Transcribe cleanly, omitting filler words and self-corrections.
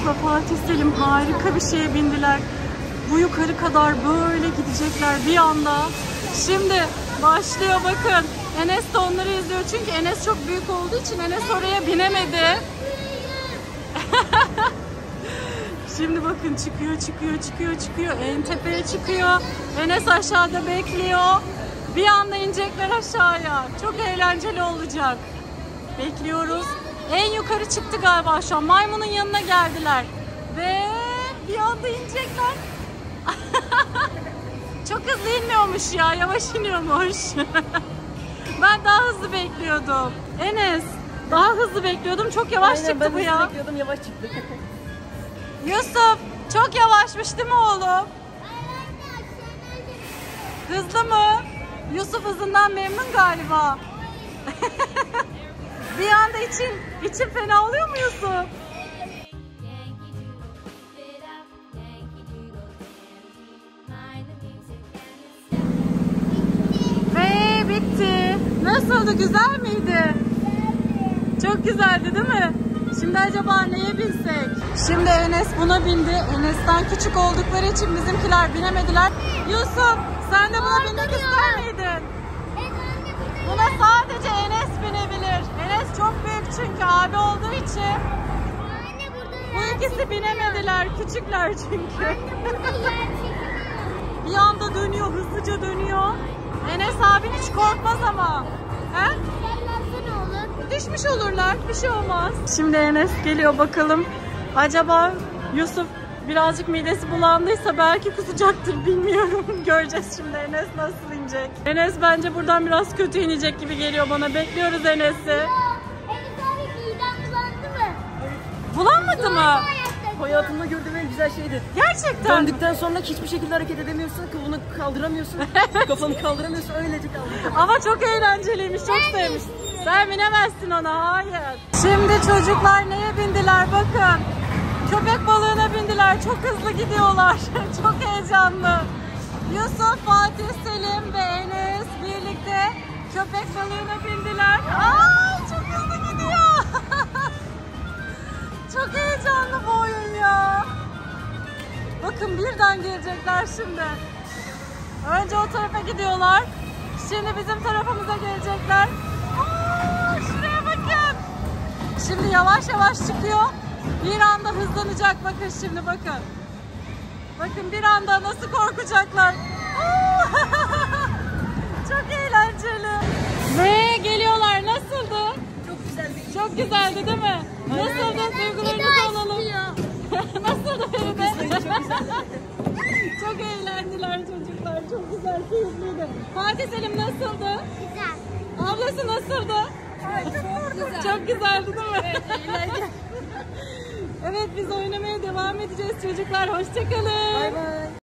Enes'le Fatih Selim harika bir şeye bindiler. Bu yukarı kadar böyle gidecekler bir anda. Şimdi başlıyor bakın. Enes de onları izliyor çünkü Enes çok büyük olduğu için Enes oraya binemedi. Şimdi bakın çıkıyor. En tepeye çıkıyor. Enes aşağıda bekliyor. Bir anda inecekler aşağıya. Çok eğlenceli olacak. Bekliyoruz. En yukarı çıktı galiba şu an. Maymunun yanına geldiler. Ve bir anda inecekler. Çok hızlı inmiyormuş ya. Yavaş iniyormuş. Ben daha hızlı bekliyordum. Enes, daha hızlı bekliyordum. Çok yavaş çıktı bu ya. Ben hızlı bekliyordum, yavaş çıktı. Yusuf, çok yavaşmış değil mi oğlum? Hızlı mı? Yusuf hızından memnun galiba. Bir anda için fena oluyor mu Yusuf? Ve bitti. Nasıldı? Güzel miydi? Çok güzeldi değil mi? Şimdi acaba neye binsek? Şimdi Enes buna bindi. Enes'ten küçük oldukları için bizimkiler binemediler. Yusuf, sen de buna binmek ister miydin? Buna sadece Enes binebilir. Enes çok büyük çünkü abi olduğu için. Bu ikisi binemediler. Küçükler çünkü. Bir anda dönüyor, hızlıca dönüyor. Enes abin hiç korkmaz ama. He? Düşmüş olurlar. Bir şey olmaz. Şimdi Enes geliyor bakalım. Acaba Yusuf birazcık midesi bulandıysa belki kusacaktır. Bilmiyorum. Göreceğiz şimdi Enes nasıl inecek. Enes bence buradan biraz kötü inecek gibi geliyor bana. Bekliyoruz Enes'i. Enes abi midem bulandı mı? Bulanmadı mı? Hayatımda gördüğüm en güzel şeydi. Gerçekten. Döndükten sonra hiçbir şekilde hareket edemiyorsun. Kafını kaldıramıyorsun. Kafanı kaldıramıyorsun. Öylece kaldırıyorsun. Ama çok eğlenceliymiş. Çok sevmiş. Sen binemezsin ona. Hayır. Şimdi çocuklar neye bindiler bakın. Köpek balığına bindiler. Çok hızlı gidiyorlar. Çok heyecanlı. Yusuf, Fatih Selim ve Enes birlikte köpek balığına bindiler. Ay çok hızlı gidiyor. Çok heyecanlı bu oyun ya. Bakın birden gelecekler şimdi. Önce o tarafa gidiyorlar. Şimdi bizim tarafımıza gelecekler. Aa, şuraya bakın. Şimdi yavaş yavaş çıkıyor. Bir anda hızlanacak bakın şimdi bakın. Bakın bir anda nasıl korkacaklar. Çok eğlenceli. Ve geliyorlar. Nasıldı? Çok güzeldi. Çok güzeldi değil mi? Nasıldı? Duygularınızı alalım. Nasıldı Feride? Çok güzeldi. Çok eğlendiler çocuklar. Çok güzel, keyifliydi. Fatih Selim nasıldı? Güzel. Ablası nasıldı? Çok güzel. Çok güzeldi değil mi? Evet, eğlenceli. Evet, biz oynamaya devam edeceğiz çocuklar. Hoşça kalın. Bay bay.